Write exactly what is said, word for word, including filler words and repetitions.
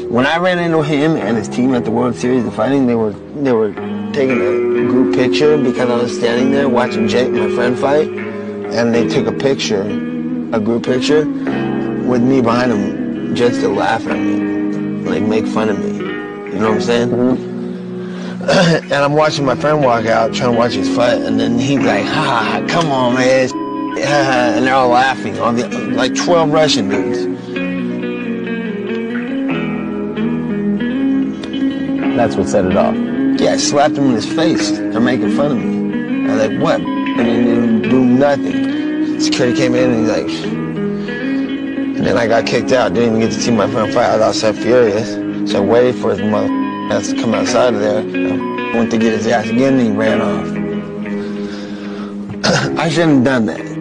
When I ran into him and his team at the World Series of Fighting, they were they were taking a group picture because I was standing there watching Jake, my friend, fight, and they took a picture, a group picture, with me behind him just to laugh at me, like make fun of me. You know what I'm saying? Mm-hmm. And I'm watching my friend walk out, trying to watch his fight, and then he's like, "Ha, come on, man!" And they're all laughing, all the like twelve Russian dudes. That's what set it off. Yeah, I slapped him in his face. They're making fun of me. I was like, what? I didn't do nothing. Security came in and he's like, and then I got kicked out. Didn't even get to see my friend fight. I was so furious. So I waited for his mother ass to come outside of there. I went to get his ass again and he ran off. I shouldn't have done that.